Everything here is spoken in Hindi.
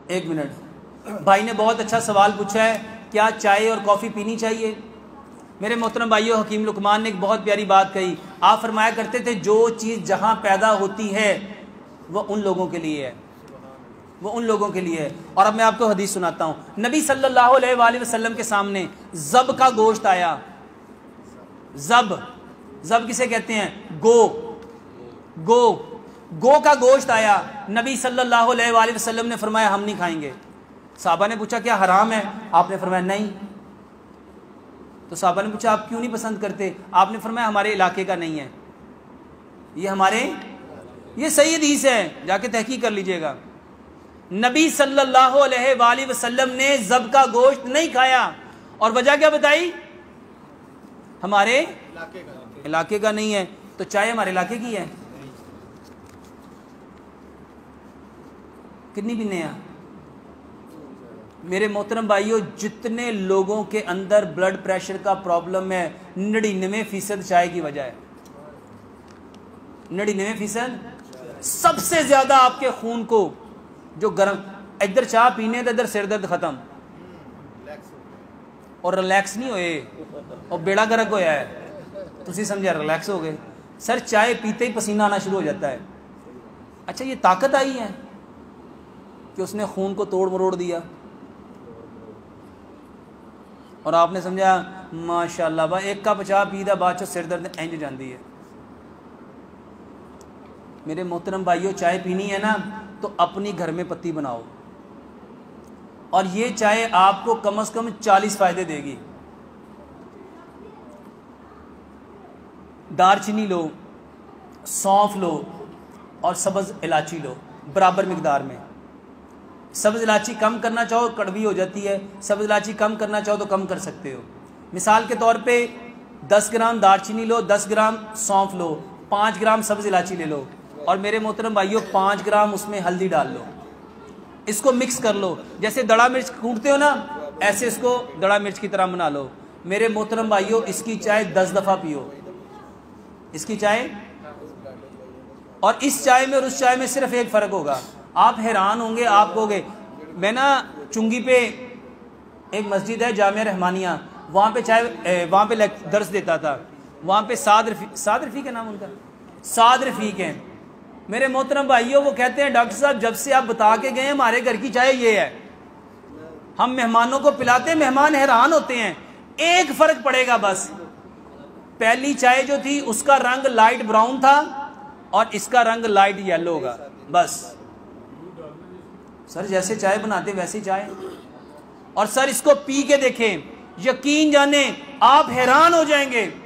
एक मिनट, भाई ने बहुत अच्छा सवाल पूछा है, क्या चाय और कॉफ़ी पीनी चाहिए? मेरे मोहतरम भाइयों, हकीम लुकमान ने एक बहुत प्यारी बात कही। आप फरमाया करते थे जो चीज़ जहाँ पैदा होती है वो उन लोगों के लिए है, वो उन लोगों के लिए है। और अब मैं आपको हदीस सुनाता हूँ। नबी सल्लल्लाहु अलैहि वसल्लम के सामने ज़ब का गोश्त आया। ज़ब किसे कहते हैं? गो का गोश्त आया। नबी सल्लल्लाहु अलैहि वसल्लम ने फरमाया हम नहीं खाएंगे। साहबा ने पूछा क्या हराम है? आपने फरमाया नहीं। तो साहबा ने पूछा आप क्यों नहीं पसंद करते? आपने फरमाया हमारे इलाके का नहीं है, ये सही हदीस है, जाके तहकीक कर लीजिएगा। नबी सल्लल्लाहु अलैहि वसल्लम ने ज़ब का गोश्त नहीं खाया और वजह क्या बताई? हमारे इलाके का नहीं है। तो चाय हमारे इलाके की है, कितनी पीने हैं? मेरे मोहतरम भाइयों, जितने लोगों के अंदर ब्लड प्रेशर का प्रॉब्लम है 99% चाय की वजह है। 99% सबसे ज्यादा आपके खून को जो गर्म, इधर चाय पीने तो इधर सिर दर्द खत्म और रिलैक्स नहीं होए और बेड़ा गर्क होया है, तुसी समझा रिलैक्स हो गए। सर चाय पीते ही पसीना आना शुरू हो जाता है। अच्छा ये ताकत आई है कि उसने खून को तोड़ मरोड़ दिया और आपने समझा माशाल्लाह भाई एक कप चाह पीदा बाद सिर दर्द इंज जाती है। मेरे मोहतरम भाइयों, चाय पीनी है ना तो अपनी घर में पत्ती बनाओ और ये चाय आपको कम से कम 40 फायदे देगी। दालचीनी लो, सौंफ लो और सब्ज़ इलायची लो बराबर मिकदार में। सब्ज़ इलायची कम करना चाहो कड़वी हो जाती है, सब्ज़ इलायची कम करना चाहो तो कम कर सकते हो। मिसाल के तौर पे 10 ग्राम दालचीनी लो, 10 ग्राम सौंफ लो, 5 ग्राम सब्ज़ इलायची ले लो और मेरे मोहतरम भाइयों 5 ग्राम उसमें हल्दी डाल लो। इसको मिक्स कर लो, जैसे दड़ा मिर्च कूटते हो ना ऐसे इसको दड़ा मिर्च की तरह बना लो। मेरे मोहतरम भाइयों इसकी चाय 10 दफ़ा पियो, इसकी चाय। और इस चाय में और उस चाय में सिर्फ एक फ़र्क होगा, आप हैरान होंगे। आप कहोगे मैं ना चुंगी पे एक मस्जिद है जामिया रहमानिया, वहाँ पे चाय वहाँ पे दर्स देता था, वहाँ पे साद रफ़ीक है नाम उनका, साद रफ़ीक हैं। मेरे मोहतरम भाइयों वो कहते हैं डॉक्टर साहब जब से आप बता के गए हमारे घर की चाय ये है, हम मेहमानों को पिलाते हैं, मेहमान हैरान होते हैं। एक फ़र्क पड़ेगा बस, पहली चाय जो थी उसका रंग लाइट ब्राउन था और इसका रंग लाइट येलो होगा बस। सर जैसे चाय बनाते वैसी चाय। और सर इसको पी के देखें, यकीन जाने आप हैरान हो जाएंगे।